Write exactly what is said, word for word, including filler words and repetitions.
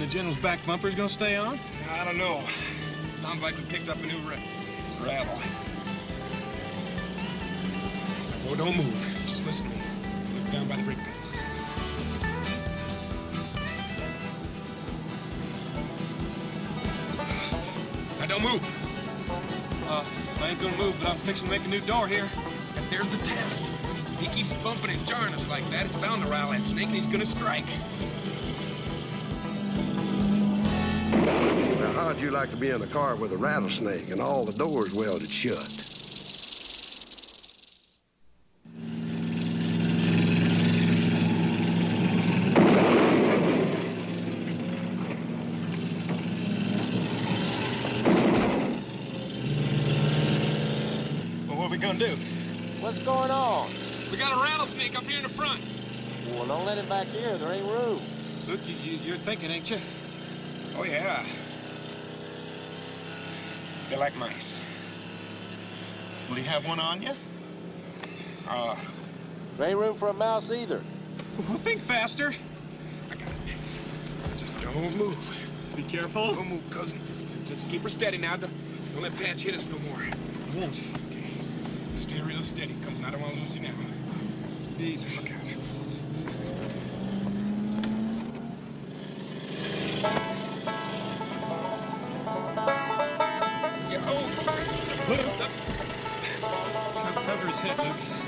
the General's back bumper is gonna stay on? I don't know. Sounds like we picked up a new ra rattle. Oh, don't move. Just listen to me. Look down by the brake pedal. Now don't move. Uh, I ain't gonna move, but I'm fixing to make a new door here. And there's the test. He keeps bumping and jarring us like that. It's bound to rile that snake, and he's gonna strike. Now, how'd you like to be in a car with a rattlesnake and all the doors welded shut? Well, what are we gonna do? What's going on? We got a rattlesnake up here in the front. Well, don't let him back here. There ain't room. Look, you, you, you're thinking, ain't you? Oh, yeah. They're like mice. Will you have one on you? Uh, There ain't room for a mouse either. Well, think faster. I got it. Just don't move. Be careful. Don't move, cousin. Just, just keep her steady now. Don't, don't let Patch hit us no more. I won't. Okay. Stay real steady, cousin. I don't want to lose you now. Be Look out. Cover his head, Luke.